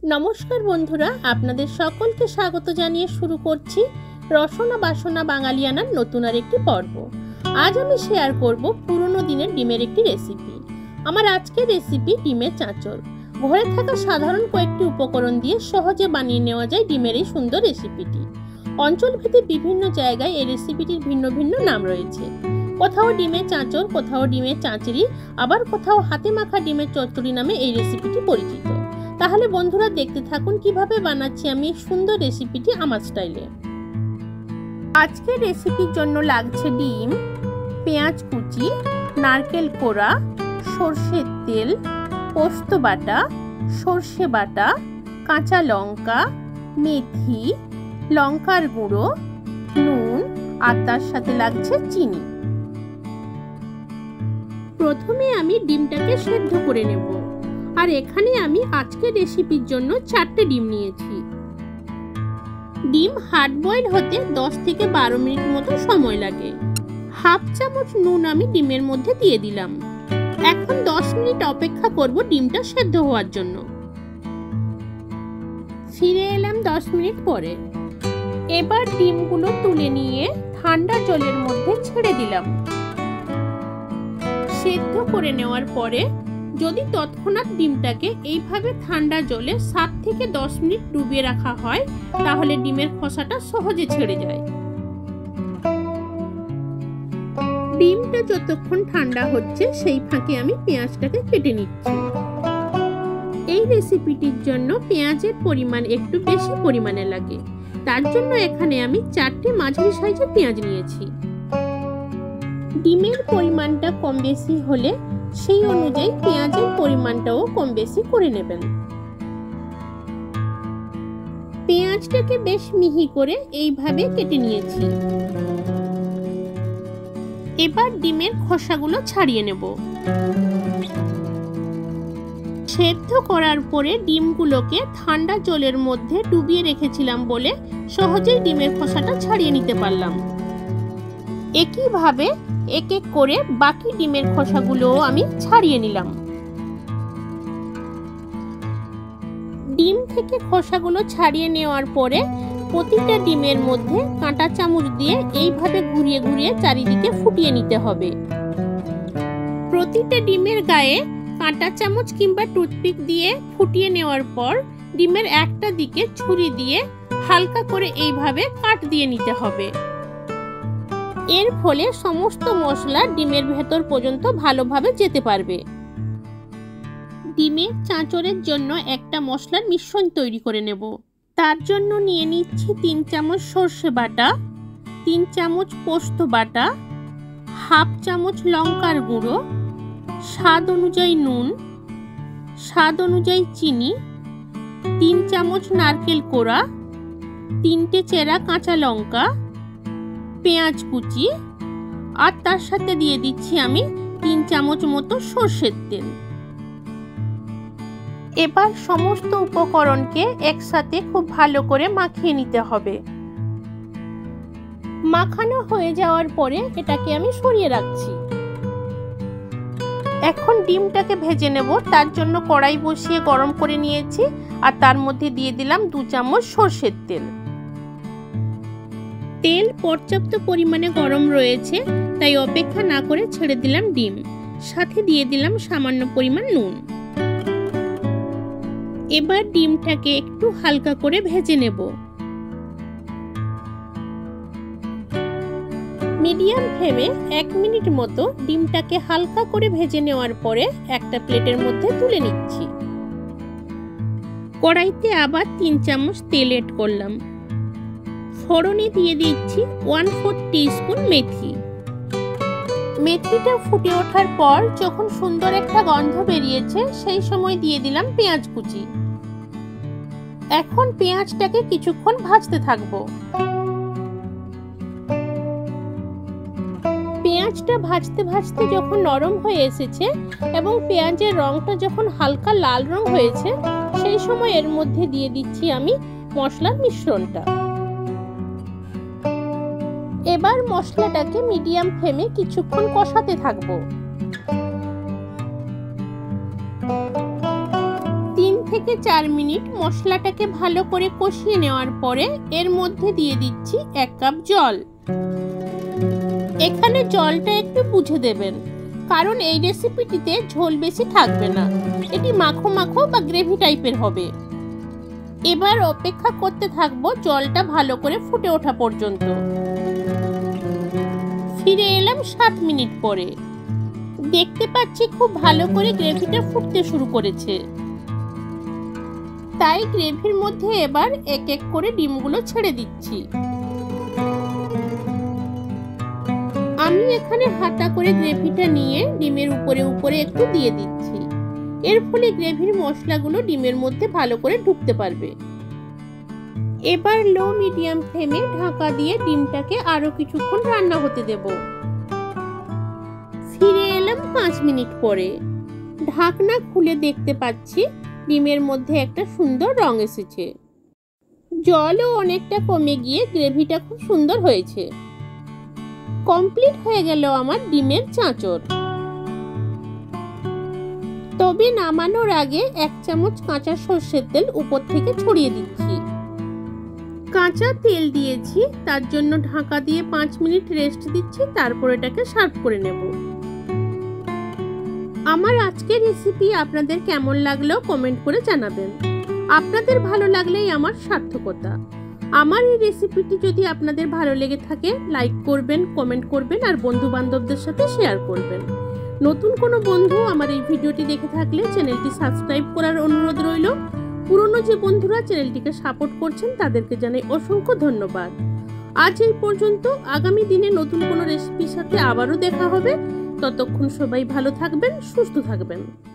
নমস্কার বন্ধুরা, আপনাদের সকলকে স্বাগত জানিয়ে শুরু করছি রসনা বাসনা বাঙালিয়ানার নতুন আর একটি পর্ব। আজ আমি শেয়ার করব পুরনো দিনের ডিমের একটি রেসিপি। আমার আজকের রেসিপি ডিমের চাঁচড়। ঘরে থাকা সাধারণ কয়েকটি উপকরণ দিয়ে সহজে বানিয়ে নেওয়া যায় ডিমের এই সুন্দর রেসিপিটি। অঞ্চলভেদে বিভিন্ন জায়গায় এই রেসিপিটির ভিন্ন ভিন্ন নাম রয়েছে। কোথাও ডিমের চাঁচড়, কোথাও ডিমের চাঁচড়ি, আবার কোথাও হাতে মাখা ডিমের চচ্চড়ি নামে এই রেসিপিটি পরিচিত। তাহলে বন্ধুরা দেখতে থাকুন কিভাবে বানাচ্ছি আমি এই সুন্দর রেসিপিটি আমার স্টাইলে। আজকের রেসিপির জন্য লাগছে ডিম, পেঁয়াজ কুচি, নারকেল কোড়া, সর্ষের তেল, পোস্ত বাটা, সর্ষে বাটা, কাঁচা লঙ্কা, মেথি, লঙ্কার গুঁড়ো, নুন আর তার সাথে লাগছে চিনি। প্রথমে আমি ডিমটাকে সেদ্ধ করে নেব। আর এখানে আমি আজকের রেসিপির জন্য 4টে ডিম নিয়েছি। ডিম হার্ড বয়েল হতে 10 থেকে 12 মিনিট মতো সময় লাগে। হাফ চামচ নুন আমি ডিমের মধ্যে দিয়ে দিলাম। এখন 10 মিনিট অপেক্ষা করব ডিমটা সেদ্ধ হওয়ার জন্য। ফিরে এলাম 10 মিনিট পরে। এবার ডিমগুলো তুলে নিয়ে ঠান্ডা জলের মধ্যে ছেড়ে দিলাম। সেদ্ধ করে নেওয়ার পরে যদি তৎক্ষণাৎ ডিমটাকে এইভাবে ঠান্ডা জলে 7 থেকে 10 মিনিট ডুবিয়ে রাখা হয়, তাহলে ডিমের খোসাটা সহজে ছেড়ে যায়। ডিমটা যতক্ষণ ঠান্ডা হচ্ছে সেই ফাঁকে আমি পেঁয়াজটাকে কেটে নিচ্ছি। এই রেসিপিটির জন্য পেঁয়াজের পরিমাণ একটু বেশি পরিমাণে লাগে, তার জন্য এখানে আমি 4টে মাঝারি সাইজের পেঁয়াজ নিয়েছি। ডিমের পরিমাণটা কম বেশি হলে সেই অনুযায়ী পেঁয়াজের পরিমাণটাও কম বেশি করে নেবেন। পেঁয়াজটাকে বেশ মিহি করে এইভাবে কেটে নিয়েছি। এবার ডিমের খোসাগুলো ছাড়িয়ে নেব। সেদ্ধ করার পরে ডিমগুলোকে ঠান্ডা জলের মধ্যে ডুবিয়ে রেখেছিলাম বলে সহজেই ডিমের খোসাটা ছাড়িয়ে নিতে পারলাম। একইভাবে এক এক করে বাকি ডিমের খোসাগুলোও আমি ছাড়িয়ে নিলাম। ডিম থেকে খোসাগুলো ছাড়িয়ে নেওয়ার পরে প্রতিটা ডিমের মধ্যে কাঁটা চামচ দিয়ে এইভাবে ঘুরিয়ে ঘুরিয়ে চারিদিকে ফুটিয়ে নিতে হবে। প্রতিটা ডিমের গায়ে কাঁটা চামচ কিংবা টুথপিক দিয়ে ফুটিয়ে নেওয়ার পর ডিমের একটা দিকে ছুরি দিয়ে হালকা করে এইভাবে কাট দিয়ে নিতে হবে। এর ফলে সমস্ত মশলা ডিমের ভেতর পর্যন্ত ভালোভাবে যেতে পারবে। ডিমের চাঁচড়ের জন্য একটা মশলার মিশ্রণ তৈরি করে নেব। তার জন্য নিয়ে নিচ্ছি 3 চামচ সর্ষে বাটা, 3 চামচ পোস্ত বাটা, হাফ চামচ লঙ্কার গুঁড়ো, স্বাদ অনুযায়ী নুন, স্বাদ অনুযায়ী চিনি, 3 চামচ নারকেল কোড়া, 3টে চেরা কাঁচা লঙ্কা, পেঁয়াজ কুচি আর তার সাথে দিয়ে দিচ্ছি আমি 3 চামচ মতো সর্ষের তেল। এবার সমস্ত উপকরণকে একসাথে খুব ভালো করে মাখিয়ে নিতে হবে। মাখানো হয়ে যাওয়ার পরে এটাকে আমি সরিয়ে রাখছি। এখন ডিমটাকে ভেজে নেব। তার জন্য কড়াই বসিয়ে গরম করে নিয়েছি আর তার মধ্যে দিয়ে দিলাম 2 চামচ সর্ষের তেল। তেল পর্যাপ্ত পরিমাণে গরম রয়েছে, তাই অপেক্ষা না করে ছেড়ে দিলাম ডিম। সাথে দিয়ে দিলাম সামান্য পরিমাণ নুন। এবার ডিমটাকে একটু হালকা করে ভেজে নেব। মিডিয়াম ফ্লেমে 1 মিনিট মতো ডিমটাকে হালকা করে ভেজে নেওয়ার পরে একটা প্লেটের মধ্যে তুলে নিচ্ছি। কড়াইতে আবার 3 চামচ তেল এড করলাম। ফোড়নে দিয়ে দিচ্ছি 1/4 টিস্পুন মেথি। মেথিটা ফুটে ওঠার পর যখন সুন্দর একটা গন্ধ বেরিয়েছে সেই সময় দিয়ে দিলাম পেঁয়াজ কুচি। এখন পেঁয়াজটাকে কিছুক্ষণ ভাজতে থাকবো। পেঁয়াজটা ভাজতে ভাজতে যখন নরম হয়ে এসেছে এবং পেঁয়াজের রংটা যখন হালকা লাল রং হয়েছে, সেই সময় এর মধ্যে দিয়ে দিচ্ছি আমি মশলার মিশ্রণটা। এবার মশলাটাকে মিডিয়াম ফ্লেমে কিছুক্ষণ কষাতে থাকবো। 3 থেকে 4 মিনিট মশলাটাকে ভালো করে কষিয়ে নেওয়ার পরে এর মধ্যে দিয়ে দিচ্ছি 1 কাপ জল। এখানে জলটা একটু বুঝে দেবেন, কারণ এই রেসিপিটিতে ঝোল বেশি থাকবে না, এটি মাখো মাখো বা গ্রেভি টাইপের হবে। এবার অপেক্ষা করতে থাকবো জলটা ভালো করে ফুটে ওঠা পর্যন্ত। ফিরে এলাম 7 মিনিট পরে। দেখতে পাচ্ছি খুব ভালো করে গ্রেভিটা ফুটতে শুরু করেছে। তাই গ্রেভির মধ্যে এবার এক এক করে ডিমগুলো ছেড়ে দিচ্ছি। আমি এখানে হাতা করে গ্রেভিটা নিয়ে ডিমের উপরে উপরে একটু দিয়ে দিচ্ছি। এর ফলে গ্রেভির মশলাগুলো ডিমের মধ্যে ভালো করে ঢুকতে পারবে। এবার লো মিডিয়াম ফ্লেমে ঢাকা দিয়ে ডিমটাকে আরো কিছুক্ষণ রান্না হতে দেব। ফিরে এলাম 5 মিনিট পরে। ঢাকনা খুলে দেখতে পাচ্ছি ডিমের মধ্যে একটা সুন্দর রং এসেছে। জলও অনেকটা কমে গিয়ে গ্রেভিটা খুব সুন্দর হয়েছে। কমপ্লিট হয়ে গেল আমার ডিমের চাঁচড়। তবে নামানোর আগে 1 চামচ কাঁচা সর্ষের তেল উপর থেকে ছড়িয়ে দিচ্ছি। কাঁচা তেল দিয়েছি, তার জন্য ঢাকা দিয়ে 5 মিনিট রেস্ট দিচ্ছি, তারপর এটাকে সার্ভ করে নেব। আমার আজকের রেসিপি আপনাদের কেমন লাগলো কমেন্ট করে জানাবেন। আপনাদের ভালো লাগলেই আমার সার্থকতা। আমার এই রেসিপিটি যদি আপনাদের ভালো লেগে থাকে লাইক করবেন, কমেন্ট করবেন আর বন্ধু বান্ধবদের সাথে শেয়ার করবেন। নতুন কোনো বন্ধু আমার এই ভিডিওটি দেখে থাকলে চ্যানেলটি সাবস্ক্রাইব করার অনুরোধ রইল। পুরনো যে বন্ধুরা চ্যানেলটিকে সাপোর্ট করছেন তাদেরকে জানাই অসংখ্য ধন্যবাদ। আজ এই পর্যন্ত। আগামী দিনে নতুন কোনো রেসিপির সাথে আবারও দেখা হবে। ততক্ষণ সবাই ভালো থাকবেন, সুস্থ থাকবেন।